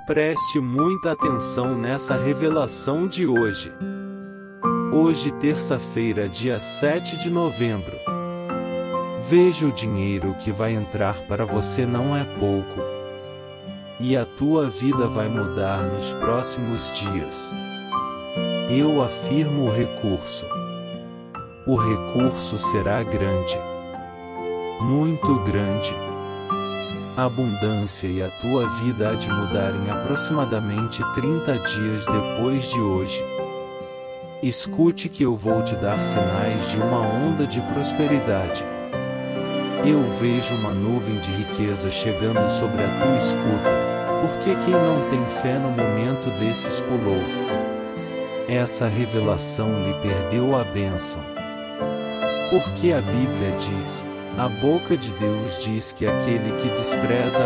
Preste muita atenção nessa revelação de hoje. Hoje, terça-feira, dia 7 de novembro. Veja, o dinheiro que vai entrar para você não é pouco. E a tua vida vai mudar nos próximos dias. Eu afirmo o recurso. O recurso será grande. Muito grande. A abundância e a tua vida há de mudar em aproximadamente 30 dias depois de hoje. Escute que eu vou te dar sinais de uma onda de prosperidade. Eu vejo uma nuvem de riqueza chegando sobre a tua escuta, porque quem não tem fé no momento desses pulou. Essa revelação lhe perdeu a bênção. Porque a Bíblia diz: a boca de Deus diz que aquele que despreza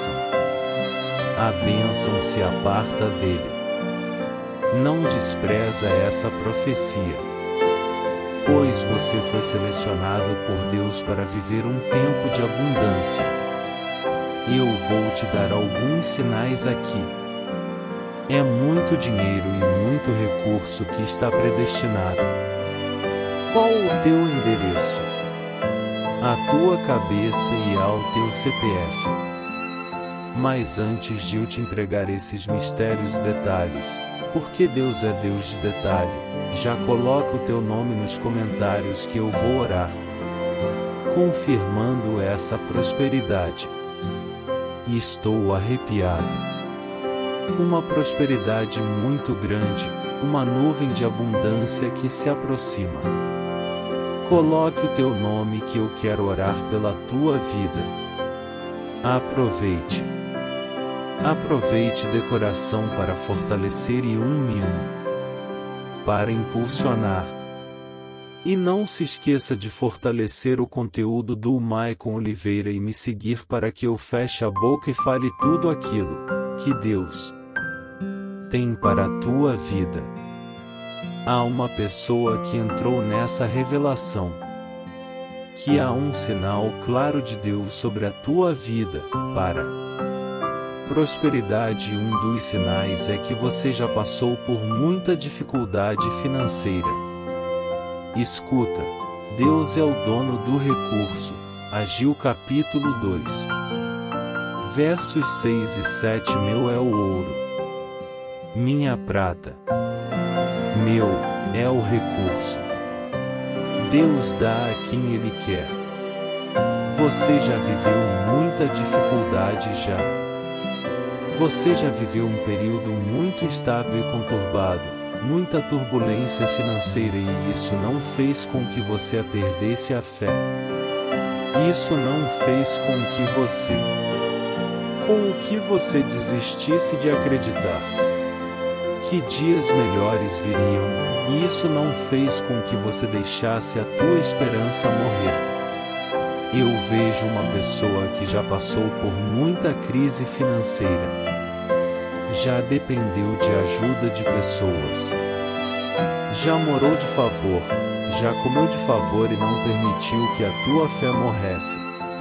a bênção se aparta dele. Não despreza essa profecia. Pois você foi selecionado por Deus para viver um tempo de abundância. Eu vou te dar alguns sinais aqui. É muito dinheiro e muito recurso que está predestinado. Qual o teu endereço? A tua cabeça e ao teu CPF. Mas antes de eu te entregar esses mistérios e detalhes, porque Deus é Deus de detalhe, já coloca o teu nome nos comentários que eu vou orar, confirmando essa prosperidade. E estou arrepiado. Uma prosperidade muito grande, uma nuvem de abundância que se aproxima. Coloque o teu nome que eu quero orar pela tua vida. Aproveite. Aproveite decoração para fortalecer e para impulsionar. E não se esqueça de fortalecer o conteúdo do Maicon Oliveira e me seguir para que eu feche a boca e fale tudo aquilo que Deus tem para a tua vida. Há uma pessoa que entrou nessa revelação. Que há um sinal claro de Deus sobre a tua vida, para prosperidade. Um dos sinais é que você já passou por muita dificuldade financeira. Escuta, Deus é o dono do recurso. Ageu capítulo 2. Versos 6 e 7. Meu é o ouro. Minha prata. Meu é o recurso. Deus dá a quem Ele quer. Você já viveu muita dificuldade já. Você já viveu um período muito instável e conturbado, muita turbulência financeira, e isso não fez com que você perdesse a fé. Isso não fez com que você desistisse de acreditar que dias melhores viriam, e isso não fez com que você deixasse a tua esperança morrer. Eu vejo uma pessoa que já passou por muita crise financeira. Já dependeu de ajuda de pessoas. Já morou de favor, já comeu de favor e não permitiu que a tua fé morresse.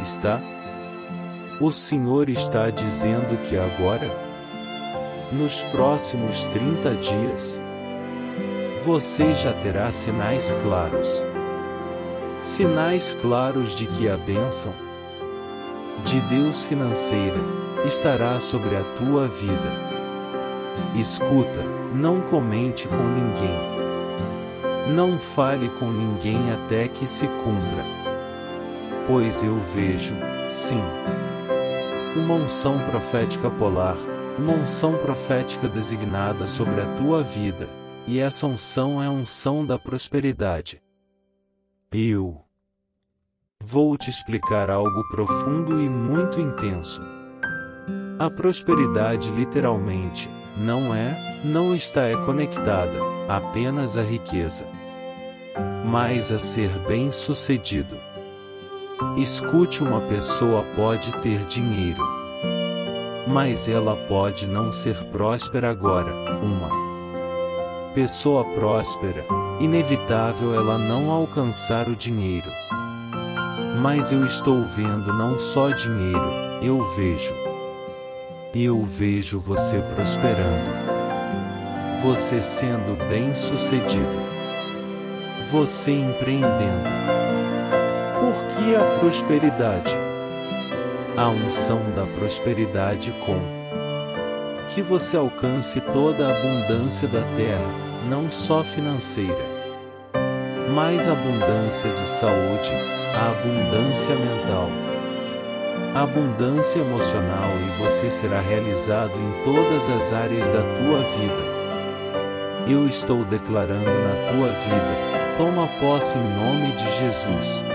O Senhor está dizendo que agora, nos próximos 30 dias, você já terá sinais claros. Sinais claros de que a bênção de Deus financeira estará sobre a tua vida. Escuta, não comente com ninguém. Não fale com ninguém até que se cumpra. Pois eu vejo, sim, uma unção profética polar, uma unção profética designada sobre a tua vida, e essa unção é a unção da prosperidade. Eu vou te explicar algo profundo e muito intenso. A prosperidade literalmente não está conectada apenas à riqueza, mas a ser bem-sucedido. Escute, uma pessoa pode ter dinheiro, mas ela pode não ser próspera agora. Uma pessoa próspera, inevitável ela não alcançar o dinheiro. Mas eu estou vendo não só dinheiro, eu vejo Eu vejo você prosperando. Você sendo bem-sucedido. Você empreendendo. Por que a prosperidade? A unção da prosperidade com que você alcance toda a abundância da terra, não só financeira, mas abundância de saúde, a abundância mental, a abundância emocional, e você será realizado em todas as áreas da tua vida. Eu estou declarando na tua vida, toma posse em nome de Jesus.